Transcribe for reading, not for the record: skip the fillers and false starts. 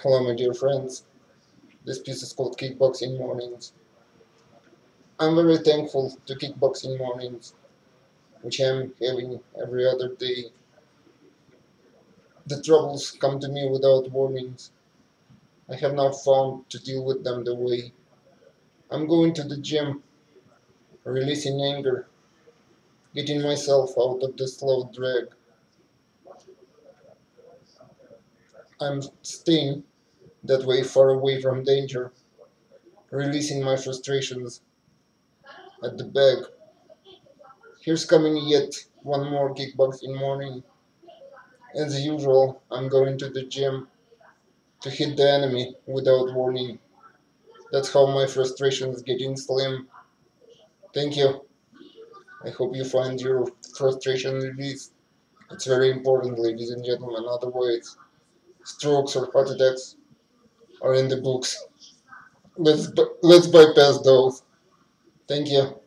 Hello my dear friends, this piece is called Kickboxing Mornings. I'm very thankful to Kickboxing Mornings, which I'm having every other day. The troubles come to me without warnings. I have not found to deal with them the way. I'm going to the gym, releasing anger, getting myself out of the slow drag. I'm staying that way far away from danger, releasing my frustrations at the bag. Here's coming yet one more Kickboxing Morning. As usual, I'm going to the gym to hit the enemy without warning. That's how my frustration is getting slim. Thank you. I hope you find your frustration release. It's very important, ladies and gentlemen. Otherwise, strokes or heart attacks are in the books. Let's bypass those. Thank you.